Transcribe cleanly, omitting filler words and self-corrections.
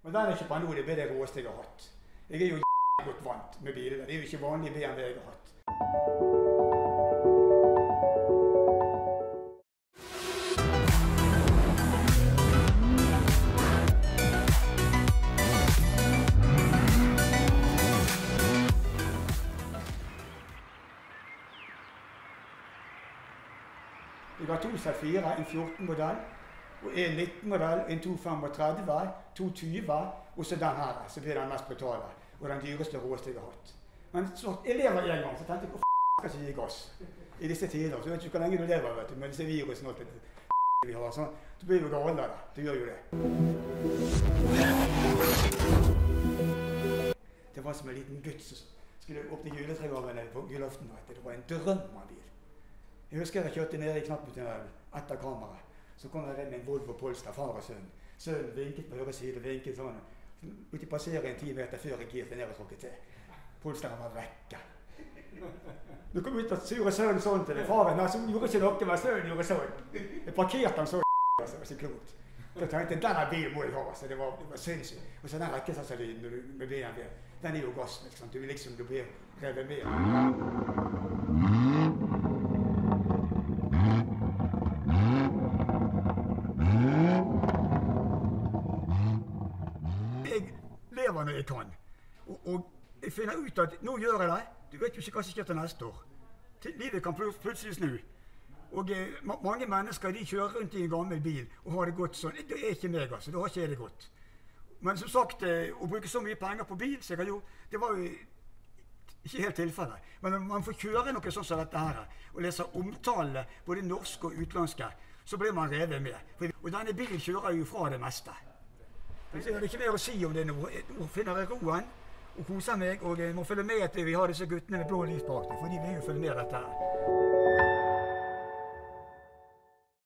Og den jeg kjøper nå, det blir det råeste jeg har hatt. Jeg er jo godt vant med biler. Det er jo ikke vanlig BMW jeg har hatt. Jeg har to Z4, en 14-modell, og en 19-modell, en 235, 220, og så den her, så blir den mest brutale, og den dyreste råeste jeg har hatt. Men så jeg lever en gang, så tenkte jeg, hvorfor skal ikke gi gass i disse tider? Så vet du ikke hvor lenge du lever, vet du, med disse virusene og alt vi har, sånn. Du blir jo gal av det, du gjør jo det. Det var som en liten gutt som skulle åpne juletregavene på julaften, det var en drøm av bil. Jeg husker jeg kjørte ned i Knappentunnelen etter kameraet. Så kom jeg med en Volvo Polestar, far og sønn. Sønnen vinket på høyre side, vinket sånn. Ut i passere en 10 meter før jeg girte ned og tråkket til. Polestaren var vekke. Nå kom ut og sure sønnen sånn til det. Faren gjorde ikke noe, men sønnen gjorde sånn. Jeg parkerte han så altså, så klokt. Da tenkte jeg, denne bilen må jeg ha, så det var sinnssykt. Og så den rekkesatselyden med BMW, den er jo gass, liksom. Du blir revet med. Jeg lever når jeg kan, og jeg finner ut at nå gjør jeg det. Du vet jo ikke hva som skjer til neste år. Livet kan plutselig snu. Og mange mennesker de kjører rundt i en gammel bil og har det godt sånn. Det er ikke meg, altså. Da har ikke jeg det godt. Men som sagt, å bruke så mye penger på bil, så jeg har gjort, det var jo ikke helt tilfellet. Men når man får kjøre noe sånn som dette her, og leser omtale, både norske og utenlandske, så blir man revet med. Og denne bilen kjører jo fra det meste. Så jeg har ikke mer å si om det nå. Nå finner jeg roen og koser meg, og jeg må følge med til vi har disse guttene med blå lys bak, for de vil jo følge med dette her.